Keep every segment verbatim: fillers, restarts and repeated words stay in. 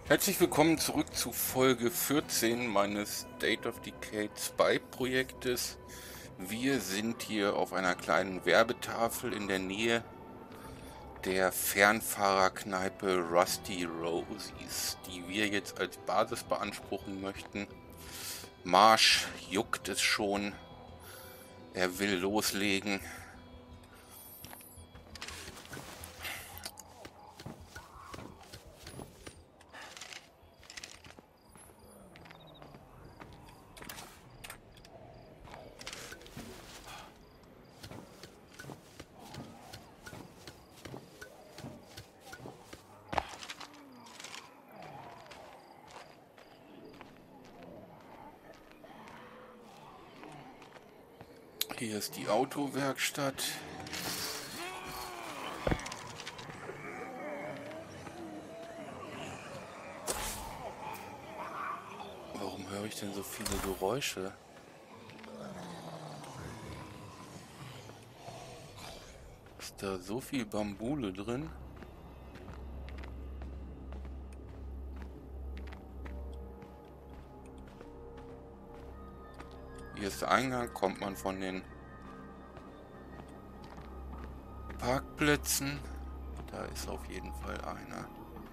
Herzlich willkommen zurück zu Folge vierzehn meines State of Decay zwei Projektes. Wir sind hier auf einer kleinen Werbetafel in der Nähe der Fernfahrerkneipe Rusty Rosies, die wir jetzt als Basis beanspruchen möchten. Marsch juckt es schon. Er will loslegen. Hier ist die Autowerkstatt. Warum höre ich denn so viele Geräusche? Ist da so viel Bambule drin? Hier ist der Eingang, kommt man von den Parkplätzen. Da ist auf jeden Fall einer.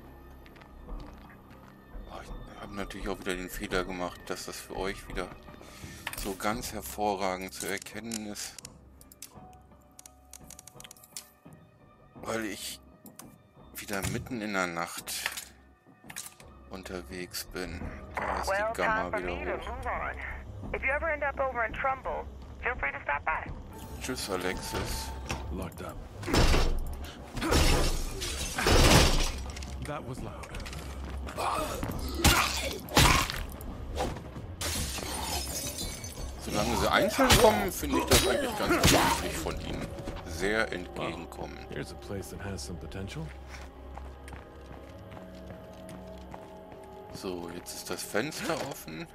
Oh, ich habe natürlich auch wieder den Fehler gemacht, dass das für euch wieder so ganz hervorragend zu erkennen ist. Weil ich wieder mitten in der Nacht unterwegs bin. Da ist die Gamma wieder hoch. If you ever end up over in Trumbull, feel free to stop by. Tschüss, Alexis. Locked up. That was loud. Solange sie einzeln kommen, finde ich das eigentlich ganz vernünftig von ihnen. Sehr entgegenkommen. Here's a place that has some potential. So, jetzt ist das Fenster offen.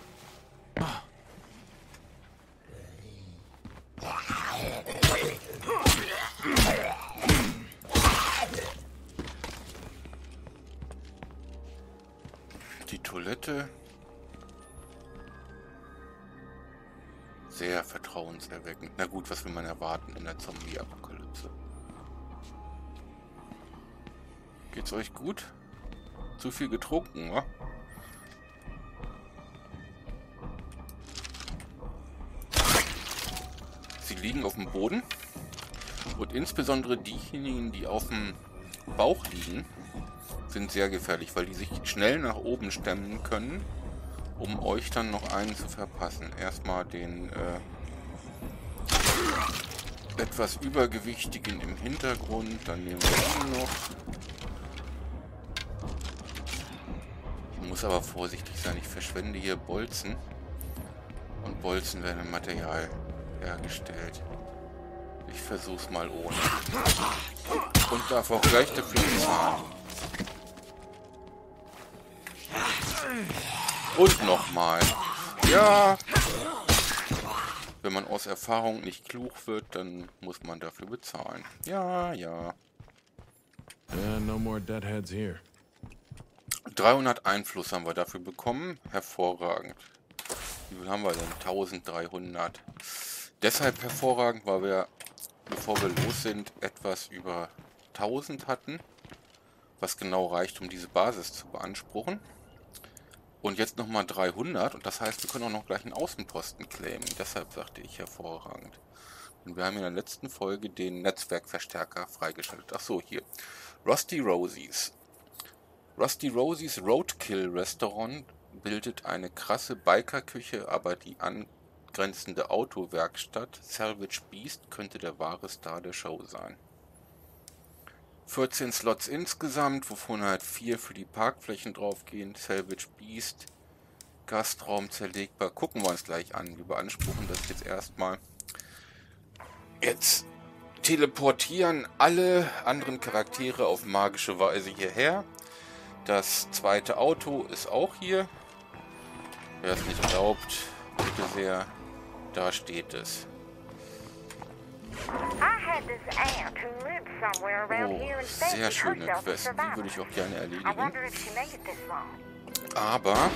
Die Toilette. Sehr vertrauenserweckend. Na gut, was will man erwarten in der Zombie-Apokalypse? Geht's euch gut? Zu viel getrunken, wa? Sie liegen auf dem Boden und insbesondere diejenigen, die auf dem Bauch liegen, sind sehr gefährlich, weil die sich schnell nach oben stemmen können, um euch dann noch einen zu verpassen. Erstmal den äh, etwas übergewichtigen im Hintergrund, dann nehmen wir ihn noch. Ich muss aber vorsichtig sein, ich verschwende hier Bolzen und Bolzen werden im Material hergestellt. Ich versuch's mal ohne. Und darf auch gleich dafür bezahlen. Und nochmal. Ja. Wenn man aus Erfahrung nicht klug wird, dann muss man dafür bezahlen. Ja, ja. Yeah, no more deadheads here. dreihundert Einfluss haben wir dafür bekommen. Hervorragend. Wie viel haben wir denn? eintausenddreihundert. Deshalb hervorragend, weil wir, bevor wir los sind, etwas über tausend hatten, was genau reicht, um diese Basis zu beanspruchen. Und jetzt nochmal dreihundert, und das heißt, wir können auch noch gleich einen Außenposten claimen. Deshalb sagte ich hervorragend. Und wir haben in der letzten Folge den Netzwerkverstärker freigeschaltet. Ach so, hier. Rusty Rosies. Rusty Rosies Roadkill Restaurant bildet eine krasse Bikerküche, aber die angrenzende Autowerkstatt Salvage Beast könnte der wahre Star der Show sein. vierzehn Slots insgesamt, wovon halt vier für die Parkflächen draufgehen. Salvage Beast, Gastraum zerlegbar. Gucken wir uns gleich an. Wir beanspruchen das jetzt erstmal. Jetzt teleportieren alle anderen Charaktere auf magische Weise hierher. Das zweite Auto ist auch hier. Wer es nicht glaubt, bitte sehr, da steht es. I had this aunt who lived somewhere around Oh, here and sehr fancied schöne herself a Quest. Die würde ich survivor. auch gerne I erledigen. wonder if she made it this long. Aber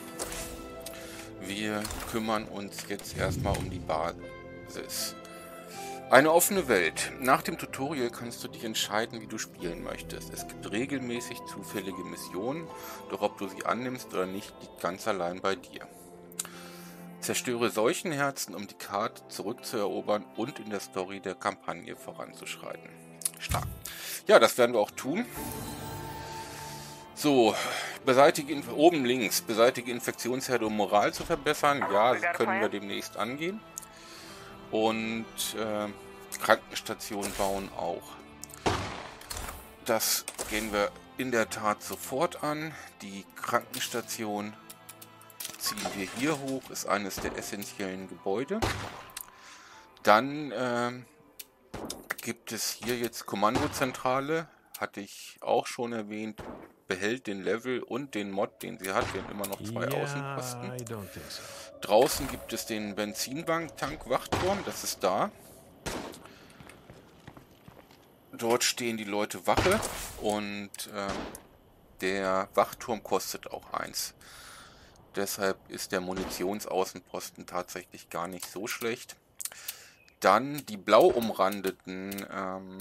wir kümmern uns jetzt erstmal um die Basis. Eine offene Welt. Nach dem Tutorial kannst du dich entscheiden, wie du spielen möchtest. Es gibt regelmäßig zufällige Missionen, doch ob du sie annimmst oder nicht, liegt ganz allein bei dir. Zerstöre Seuchenherzen, um die Karte zurückzuerobern und in der Story der Kampagne voranzuschreiten. Stark. Ja, das werden wir auch tun. So, beseitige Inf oben links, beseitige Infektionsherde, um Moral zu verbessern. Ja, das können wir demnächst angehen. Und äh, Krankenstation bauen auch. Das gehen wir in der Tat sofort an. Die Krankenstation ziehen wir hier hoch, ist eines der essentiellen Gebäude. Dann äh, gibt es hier jetzt Kommandozentrale, hatte ich auch schon erwähnt, behält den Level und den Mod, den sie hat. Wir haben immer noch zwei Yeah, Außenposten. I don't think so. Draußen gibt es den Benzintank-Wachturm, das ist da. Dort stehen die Leute Wache und äh, der Wachturm kostet auch eins. Deshalb ist der Munitionsaußenposten tatsächlich gar nicht so schlecht. Dann die blau umrandeten ähm,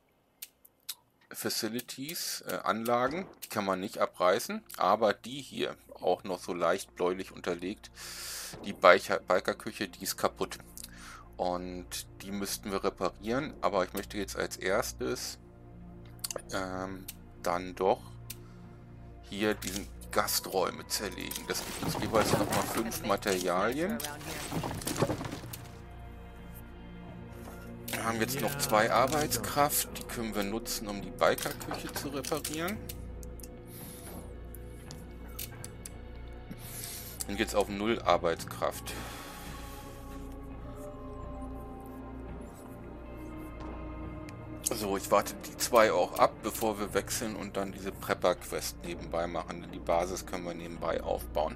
Facilities, äh, Anlagen, die kann man nicht abreißen, aber die hier, auch noch so leicht bläulich unterlegt, die Biker- Bikerküche, die ist kaputt. Und die müssten wir reparieren, aber ich möchte jetzt als erstes ähm, dann doch hier diesen Gasträume zerlegen. Das gibt uns jeweils nochmal fünf Materialien. Wir haben jetzt noch zwei Arbeitskraft, die können wir nutzen, um die Bikerküche zu reparieren. Und jetzt auf null Arbeitskraft. So, ich warte die zwei auch ab, bevor wir wechseln und dann diese Prepper-Quest nebenbei machen. Denn die Basis können wir nebenbei aufbauen.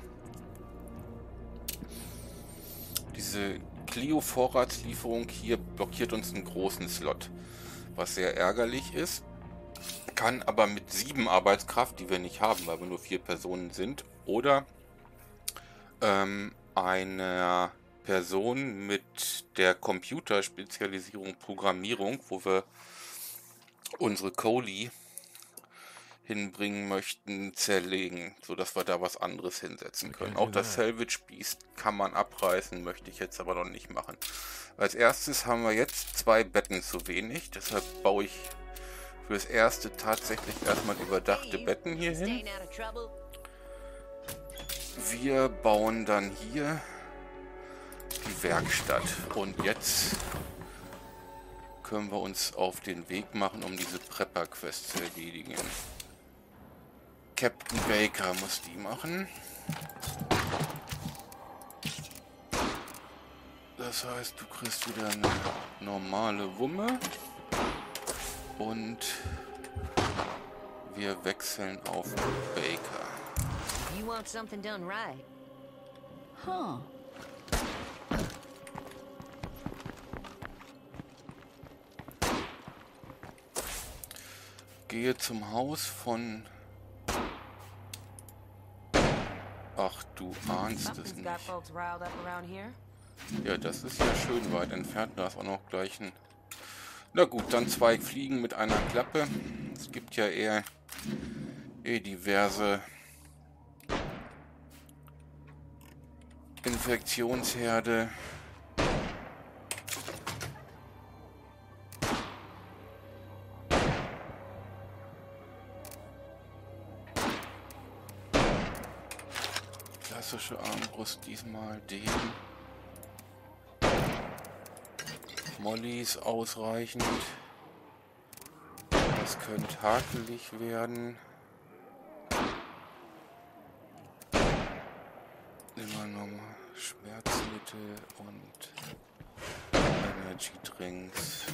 Diese Clio-Vorratslieferung hier blockiert uns einen großen Slot, was sehr ärgerlich ist. Kann aber mit sieben Arbeitskraft, die wir nicht haben, weil wir nur vier Personen sind, oder ähm, einer Person mit der Computerspezialisierung Programmierung, wo wir unsere Kohli hinbringen möchten, zerlegen, sodass wir da was anderes hinsetzen können. Auch das Salvage Beast kann man abreißen, möchte ich jetzt aber noch nicht machen. Als erstes haben wir jetzt zwei Betten zu wenig, deshalb baue ich für das erste tatsächlich erstmal überdachte Betten hier hin. Wir bauen dann hier die Werkstatt und jetzt können wir uns auf den Weg machen, um diese Prepper-Quest zu erledigen. Captain Baker muss die machen. Das heißt, du kriegst wieder eine normale Wumme. Und wir wechseln auf Baker. You want something done right. Huh. Gehe zum Haus von... Ach, du ahnst es Something's nicht. got folks riled up around here. Ja, das ist ja schön weit entfernt. Da ist auch noch gleich ein... Na gut, dann zwei Fliegen mit einer Klappe. Es gibt ja eher, eher diverse Infektionsherde. Klassische Armbrust, diesmal den. Molly ist ausreichend. Das könnte hakelig werden. Immer nochmal Schmerzmittel und Energy Drinks.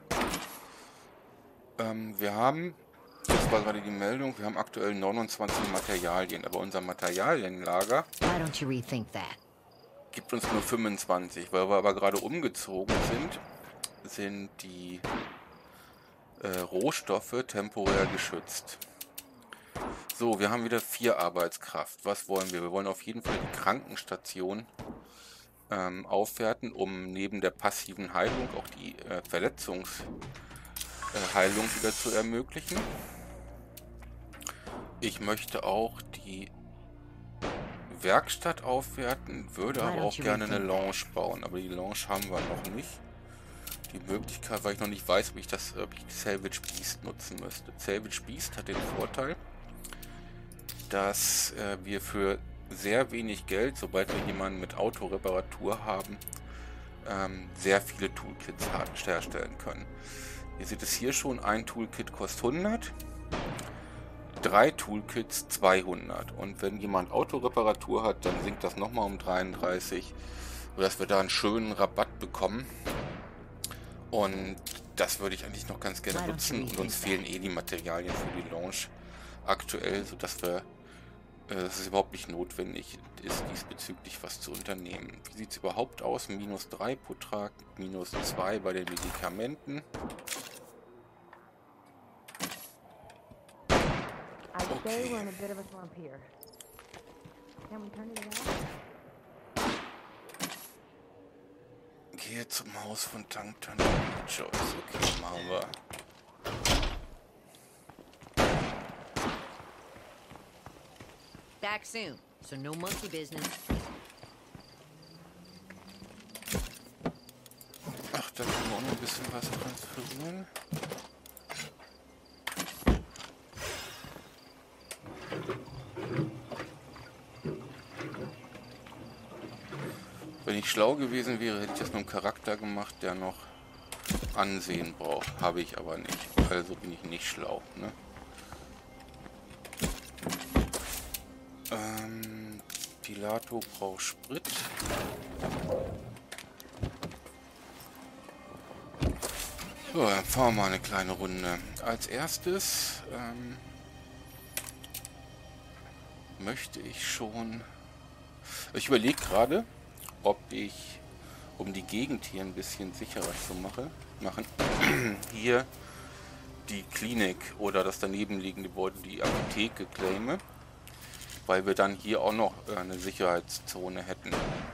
Ähm, wir haben, das war gerade die Meldung, wir haben aktuell neunundzwanzig Materialien, aber unser Materialienlager Why don't you rethink that? gibt uns nur fünfundzwanzig, weil wir aber gerade umgezogen sind. sind die äh, Rohstoffe temporär geschützt. So, wir haben wieder vier Arbeitskraft. Was wollen wir? Wir wollen auf jeden Fall die Krankenstation ähm, aufwerten, um neben der passiven Heilung auch die äh, Verletzungsheilung äh, wieder zu ermöglichen. Ich möchte auch die Werkstatt aufwerten, würde aber auch gerne eine Lounge bauen, aber die Lounge haben wir noch nicht. Die Möglichkeit, weil ich noch nicht weiß, ob ich das, ob ich Salvage Beast nutzen müsste. Salvage Beast hat den Vorteil, dass äh, wir für sehr wenig Geld, sobald wir jemanden mit Autoreparatur haben, ähm, sehr viele Toolkits herstellen können. Ihr seht es hier schon, ein Toolkit kostet hundert, drei Toolkits zweihundert. Und wenn jemand Autoreparatur hat, dann sinkt das nochmal um dreiunddreißig, sodass wir da einen schönen Rabatt bekommen. Und das würde ich eigentlich noch ganz gerne nutzen. Und uns fehlen eh die Materialien für die Launch aktuell, sodass wir äh, dass es überhaupt nicht notwendig ist, diesbezüglich was zu unternehmen. Wie sieht es überhaupt aus? minus drei pro Tag, minus zwei bei den Medikamenten. Okay. Gehe zum Haus von Tanktante Joyce. Okay, machen wir. Back soon, so no monkey business. Ach, da können wir auch noch ein bisschen was transferieren. Wenn ich schlau gewesen wäre, hätte ich das mit einem Charakter gemacht, der noch Ansehen braucht. Habe ich aber nicht. Also bin ich nicht schlau, ne? Ähm, Pilato braucht Sprit. So, dann fahren wir mal eine kleine Runde. Als erstes ähm, möchte ich schon... Ich überlege gerade, ob ich, um die Gegend hier ein bisschen sicherer zu mache, machen, hier die Klinik oder das daneben liegende Gebäude, die Apotheke claime, weil wir dann hier auch noch eine Sicherheitszone hätten.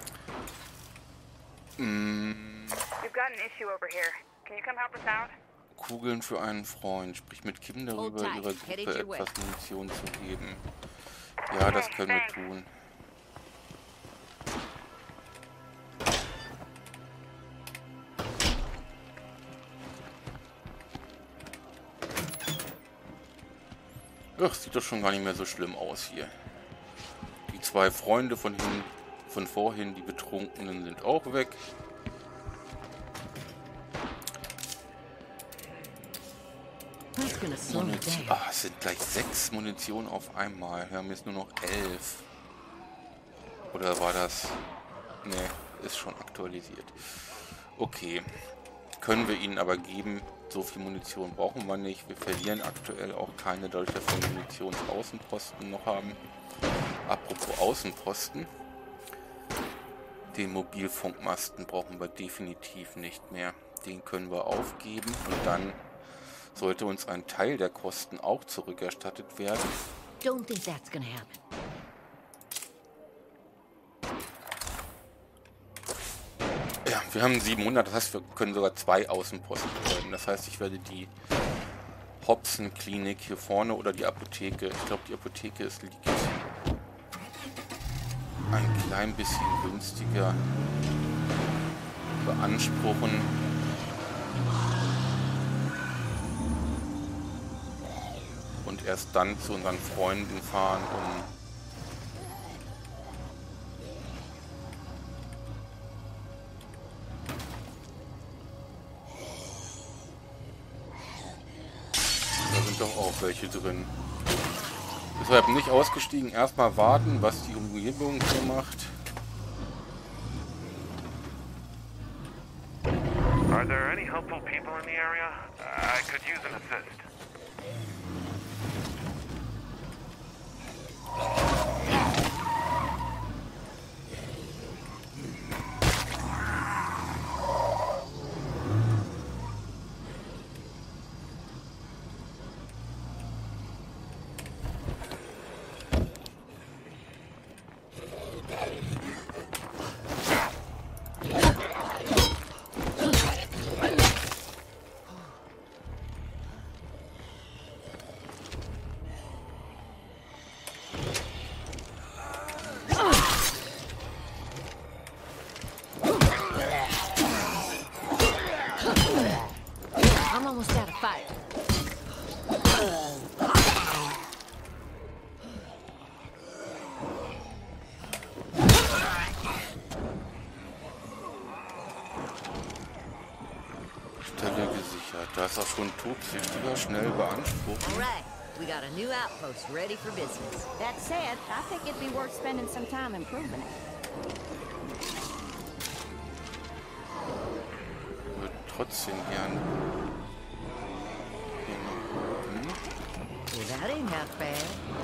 Mm. We've got an issue over here. Can you come help us out? Kugeln für einen Freund. Sprich mit Kim darüber, ihrer Gruppe etwas Munition zu geben. Ja, das können wir tun. Ach, sieht doch schon gar nicht mehr so schlimm aus hier. Die zwei Freunde von hin, von vorhin, die Betrunkenen, sind auch weg. Munition. Ah, es sind gleich sechs Munition auf einmal. Wir haben jetzt nur noch elf. Oder war das... Ne, ist schon aktualisiert. Okay. Können wir ihnen aber geben. So viel Munition brauchen wir nicht. Wir verlieren aktuell auch keine, dadurch, dass wir Munitionsaußenposten noch haben. Apropos Außenposten. Den Mobilfunkmasten brauchen wir definitiv nicht mehr. Den können wir aufgeben und dann sollte uns ein Teil der Kosten auch zurückerstattet werden. Don't think that's gonna happen. Ja, wir haben siebenhundert, das heißt, wir können sogar zwei Außenposten werden. Das heißt, ich werde die Hobson-Klinik hier vorne oder die Apotheke, ich glaube, die Apotheke ist liegt ein klein bisschen günstiger beanspruchen. Und erst dann zu unseren Freunden fahren, um da sind doch auch welche drin. Deshalb nicht ausgestiegen, erstmal warten, was die Umgebung hier macht. Are there any helpful people in the area? I could use an assist. ist auch schon tobsüchtiger, schnell beanspruchen. All right, we got a new outpost ready for business. That said, I think it'd be worth spending some time improving it. Ich würde trotzdem gern. Hm? Well, that ain't half bad.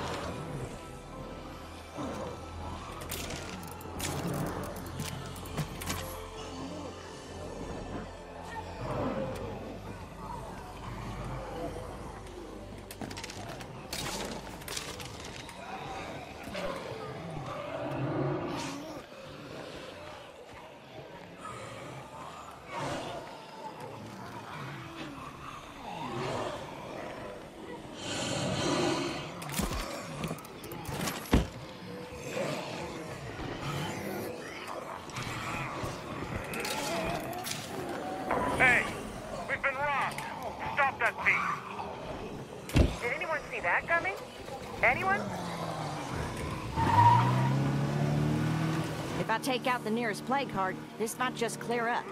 Hey, we've been robbed. Stop that thief. Did anyone see that coming? Anyone? If I take out the nearest plague heart, this might just clear up.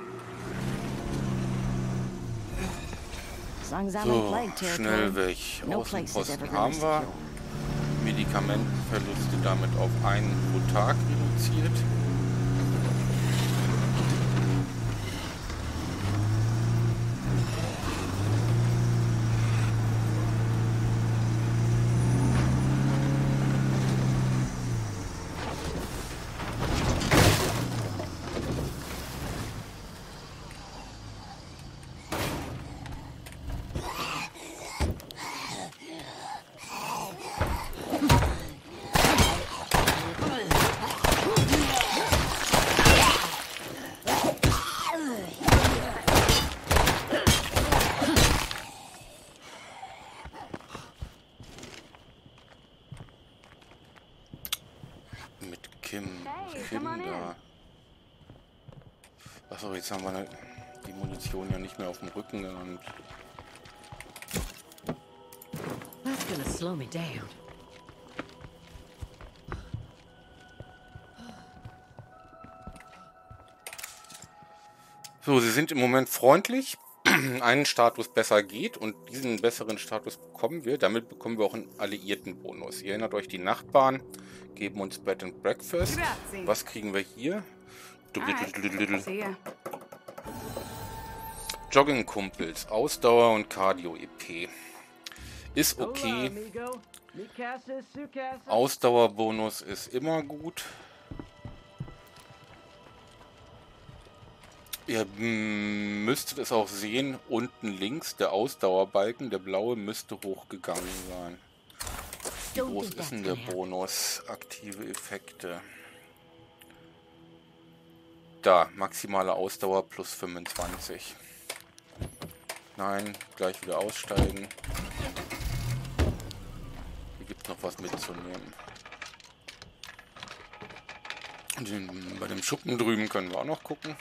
As long as I'm in So, plague schnell territory, weg. no place is ever Außenposten gonna haben wir. secure. Medikamentenverluste damit auf einen pro Tag reduziert. Mit Kim. Kim da. Achso, jetzt haben wir die Munition ja nicht mehr auf dem Rücken und That's gonna slow me down. so, sie sind im Moment freundlich. Einen Status besser geht und diesen besseren Status bekommen wir. Damit bekommen wir auch einen Alliierten-Bonus. Ihr erinnert euch, die Nachbarn geben uns Bed and Breakfast. Was kriegen wir hier? Jogging-Kumpels, Ausdauer und Cardio-E P. Ist okay. Ausdauerbonus ist immer gut. Ihr müsstet es auch sehen, unten links der Ausdauerbalken, der blaue, müsste hochgegangen sein. Wie groß ist denn der Bonus? Aktive Effekte. Da, maximale Ausdauer plus fünfundzwanzig. Nein, gleich wieder aussteigen. Hier gibt es noch was mitzunehmen. Den, bei dem Schuppen drüben können wir auch noch gucken.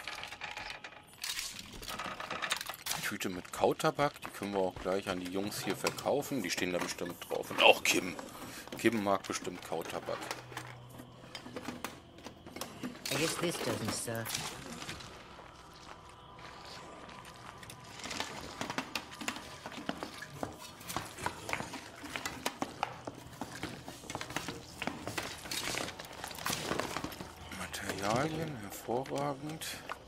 Tüte mit Kautabak, die können wir auch gleich an die Jungs hier verkaufen. Die stehen da bestimmt drauf. Und auch Kim. Kim mag bestimmt Kautabak. I guess this doesn't suck. Materialien, hervorragend.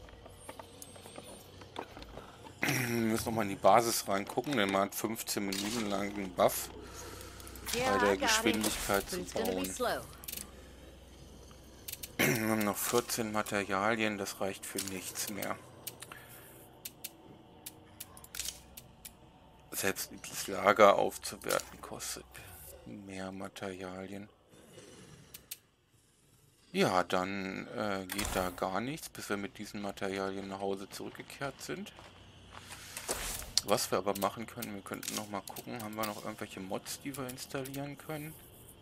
Wir müssen noch mal in die Basis reingucken, denn man hat fünfzehn Minuten lang einen Buff bei der Geschwindigkeit zu bauen. Wir haben noch vierzehn Materialien, das reicht für nichts mehr. Selbst das Lager aufzuwerten kostet mehr Materialien. Ja, dann äh, geht da gar nichts, bis wir mit diesen Materialien nach Hause zurückgekehrt sind. Was wir aber machen können, wir könnten noch mal gucken, haben wir noch irgendwelche Mods, die wir installieren können?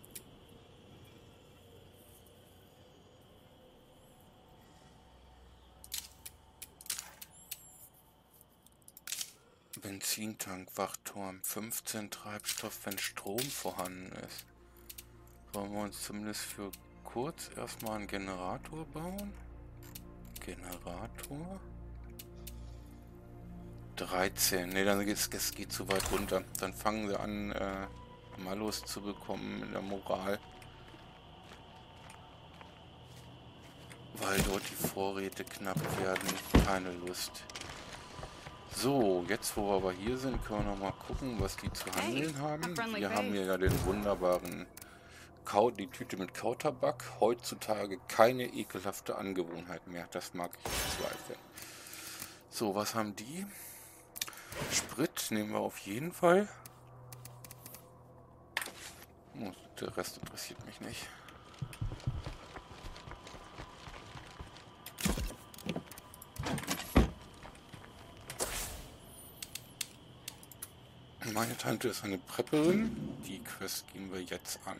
Benzintank, Wachturm, fünfzehn Treibstoff, wenn Strom vorhanden ist. Wollen wir uns zumindest für kurz erstmal einen Generator bauen? Generator. dreizehn. Ne, dann geht es geht zu weit runter. Dann fangen wir an, äh, Malus zu bekommen in der Moral. Weil dort die Vorräte knapp werden. Keine Lust. So, jetzt wo wir aber hier sind, können wir noch mal gucken, was die zu handeln haben. Wir haben hier ja den wunderbaren Kau, die Tüte mit Kautabak. Heutzutage keine ekelhafte Angewohnheit mehr. Das mag ich bezweifeln. So, was haben die? Sprit nehmen wir auf jeden Fall. Oh, der Rest interessiert mich nicht. Meine Tante ist eine Prepperin. Die Quest gehen wir jetzt an.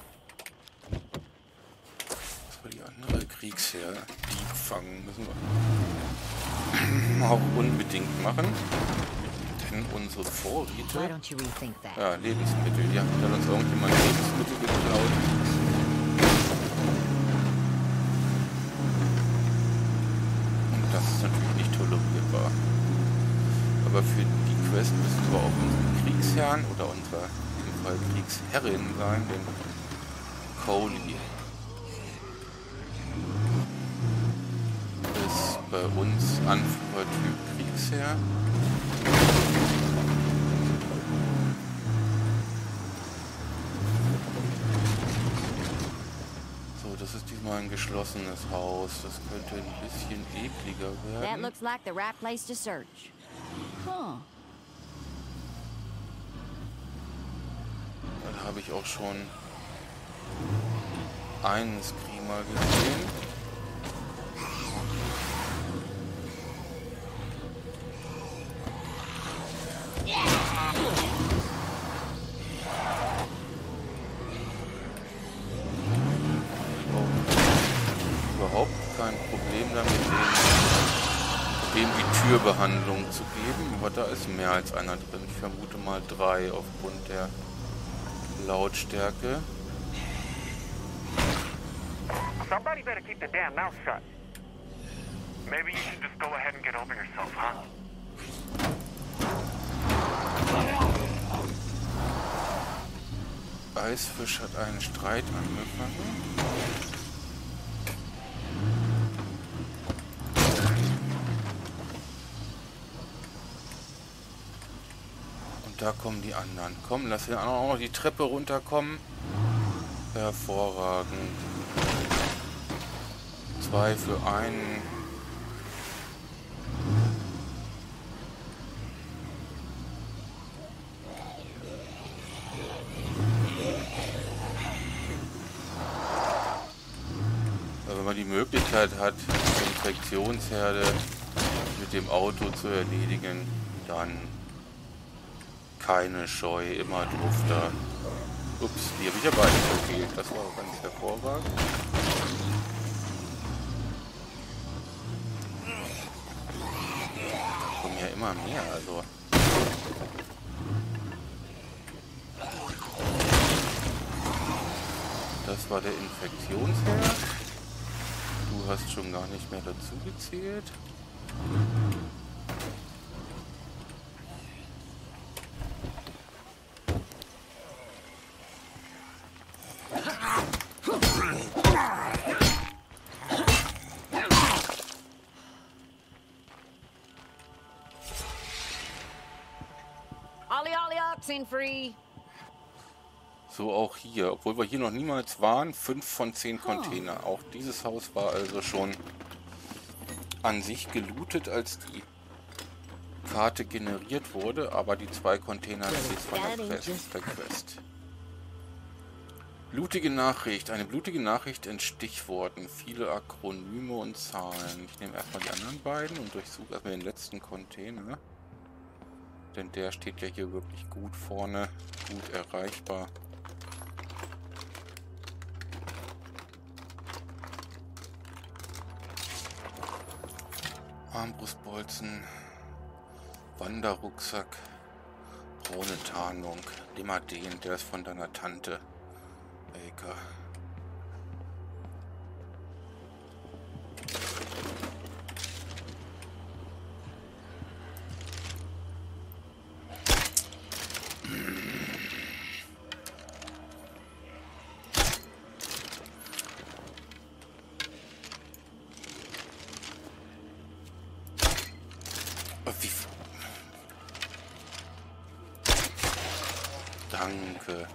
Das war die andere Kriegsherr. Die fangen müssen wir auch unbedingt machen. Denn unsere Vorräte... Why don't you rethink that? Ja, Lebensmittel. Ja, hat uns irgendjemand Lebensmittel geklaut. Und das ist natürlich nicht tolerierbar. Aber für die Quest müssen wir auch unseren Kriegsherrn oder unsere, in diesem Fall Kriegsherrin sein, den Coley. Ist bei uns Anführertyp Kriegsherr. So, das ist diesmal ein geschlossenes Haus. Das könnte ein bisschen ekliger That werden. looks like the right place to search. Huh. Da habe ich auch schon einen Screamer gesehen. Überhaupt kein Problem damit, dem die Türbehandlung zu geben, aber da ist mehr als einer drin. Ich vermute mal drei aufgrund der Lautstärke. Somebody better keep the damn mouth shut. Maybe you should just go ahead and get over yourself, huh? Eisfisch hat einen Streit angefangen. Da kommen die anderen. Komm, lass den anderen auch noch die Treppe runterkommen. Hervorragend. Zwei für einen. Aber wenn man die Möglichkeit hat, die Infektionsherde mit dem Auto zu erledigen, dann keine Scheu, immer drauf da. Ups, die habe ich ja beide verfehlt. Das war auch ganz hervorragend. Da kommen ja immer mehr, also. Das war der Infektionsherd. Du hast schon gar nicht mehr dazu gezählt. Ollie, ollie, oxen free. So auch hier, obwohl wir hier noch niemals waren, fünf von zehn Container. Auch dieses Haus war also schon an sich gelootet, als die Karte generiert wurde, aber die zwei Container sind von der Quest, der Quest. Blutige Nachricht, eine blutige Nachricht in Stichworten, viele Akronyme und Zahlen. Ich nehme erstmal die anderen beiden und durchsuche erstmal den letzten Container. Denn der steht ja hier wirklich gut vorne, gut erreichbar. Armbrustbolzen, Wanderrucksack, braune Tarnung. Nimm mal den, der ist von deiner Tante. Baker. Danke.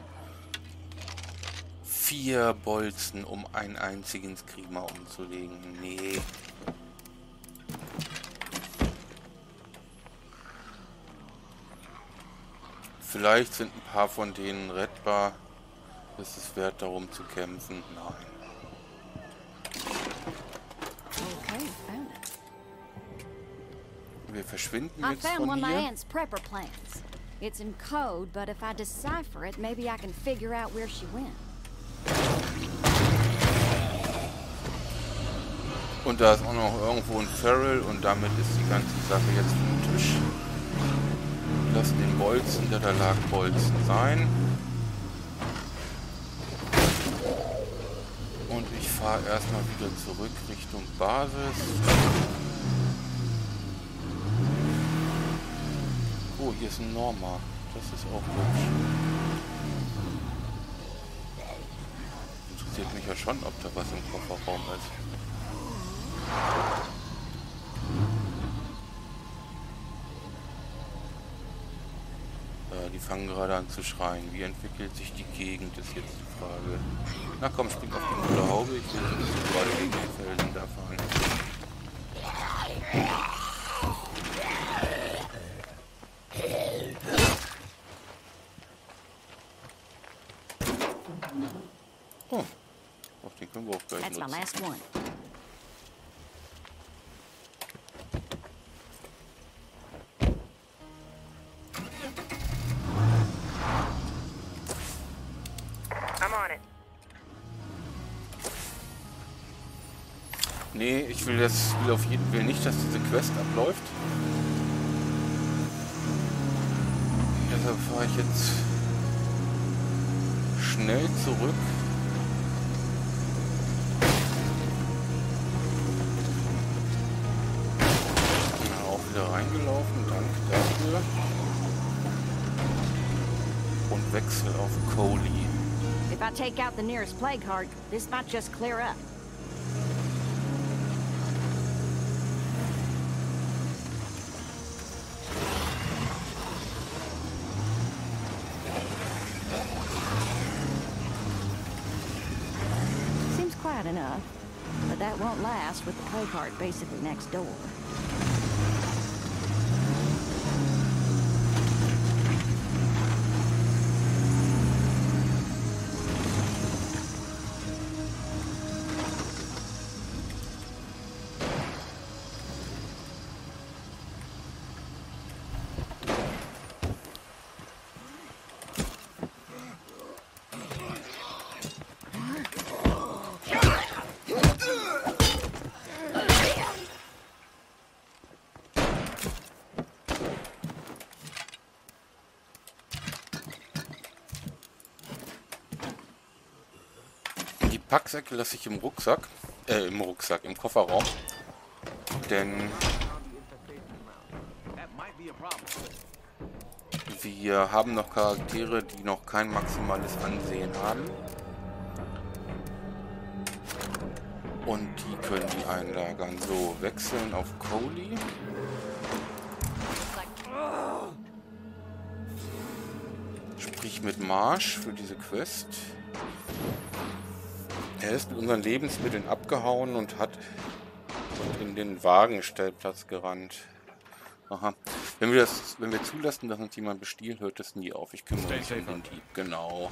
Vier Bolzen, um einen einzigen Screamer umzulegen. Nee. Vielleicht sind ein paar von denen rettbar. Es ist wert, darum zu kämpfen. Nein. Okay, found it. Wir verschwinden I jetzt found one von of my hier. aunt's prepper plans. It's in code, but if I decipher it, maybe I can figure out where she went. Und da ist auch noch irgendwo ein Feral und damit ist die ganze Sache jetzt vom Tisch. Lass den Bolzen, der da lag, Bolzen sein. Und ich fahre erstmal wieder zurück Richtung Basis. Oh, hier ist ein Norma. Das ist auch hübsch. Interessiert mich ja schon, ob da was im Kofferraum ist. Äh, die fangen gerade an zu schreien. Wie entwickelt sich die Gegend, ist jetzt die Frage. Na komm, spring auf die Nulle Haube. Ich will so gerade gegen die Felsen da fahren. Oh, auf den können wir auch gleich That's my nutzen. last one. I'm on it. Nee, ich will jetzt will auf jeden Fall nicht, dass diese Quest abläuft. Deshalb fahre ich jetzt schnell zurück. Ja, auch wieder reingelaufen, danke dafür. Und wechsel auf Coley. If I take out the nearest plague heart, this might just clear up. Seems quiet enough, but that won't last with the plague heart basically next door. Die Packsäcke lasse ich im Rucksack, äh, im Rucksack, im Kofferraum, denn wir haben noch Charaktere, die noch kein maximales Ansehen haben und die können die einlagern. So, wechseln auf Coley. Sprich mit Marsh für diese Quest. Er ist mit unseren Lebensmitteln abgehauen und hat in den Wagenstellplatz gerannt. Aha. Wenn wir das, wenn wir zulassen, dass uns jemand bestiehlt, hört das nie auf. Ich kümmere mich um den Dieb. Genau.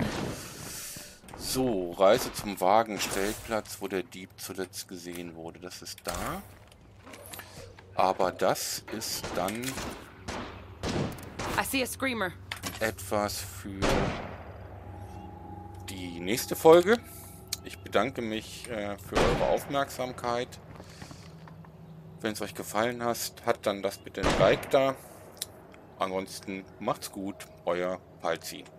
So, Reise zum Wagenstellplatz, wo der Dieb zuletzt gesehen wurde. Das ist da. Aber das ist dann I see a screamer. etwas für die nächste Folge. Ich bedanke mich äh, für eure Aufmerksamkeit. Wenn es euch gefallen hat, hat dann lasst bitte ein Like da. Ansonsten macht's gut, euer Palzi.